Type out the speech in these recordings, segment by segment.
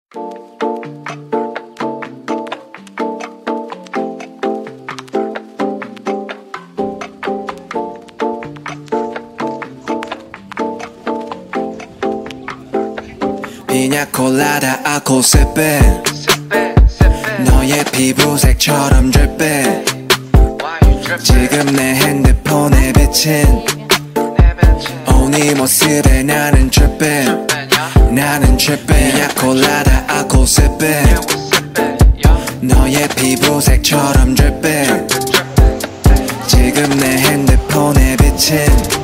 피냐콜라다 알코올 sipping 너의 피부색처럼 dripping 지금 내 핸드폰에 비친 네 모습에 나는 tripping 나는 tripping 피냐콜라다 알코올 sipping 너의 피부색처럼 dripping 지금 내 핸드폰에 비친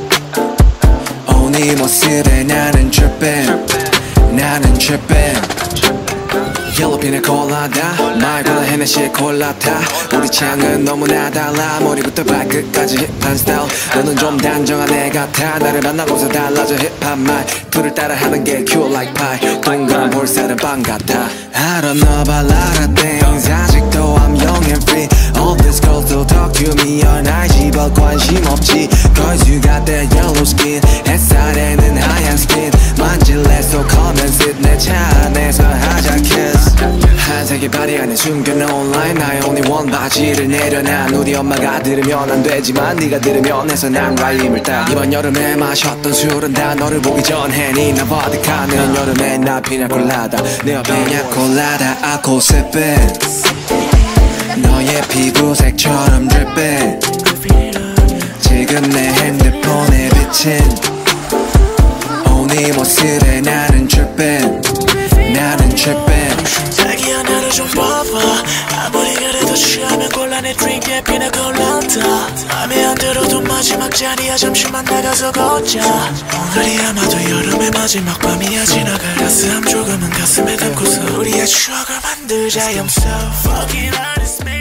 네 모습에 나는 tripping 나는 tripping 옐로우 피냐콜라다 말보다 헤네시에 콜라타 우리 취향은 너무나 달라 머리부터 발끝까지 힙한 스타일 너는 좀 단정한 애 같아 나를 만나고서 달라져 힙한 말투를 따라하는 게 cute like pie 동그란 볼살은 빵 같아 I don't know about a lot of things 아직도 I'm young and free All these girls still talk to me all night 집어 관심 없지 Cause you got that yellow skin 햇살에는 하얀 skin 만질래 so come and sit 내 차 안에서 하자 kiss 한색의 바디 안에 숨겨놓은 line 나의 only one 바지를 내려놔 우리 엄마가 들으면 안 되지만 네가 들으면 해서 난 라임을 따 이번 여름에 마셨던 술은 다 너를 보기 전에 니나 버디카는 여름에 나 피냐콜라다 내 옆에 피냐콜라다 알코올 sipping 너의 피부색처럼 dripping 지금 내 핸드폰에 비친 네 모습에 나는 tripping 나는 tripping 자기야 나를 좀 봐봐 아무리 그래도 취하면 곤란해 드링크에 피냐콜라다 맘에 안 들어도 마지막 자리야 잠시만 나가서 걷자 오늘이 아마도 여름의 마지막 밤이야 지나갈 따스함 조금은 가슴에 담고서 우리의 추억을 만들자 I'm so fucking honest man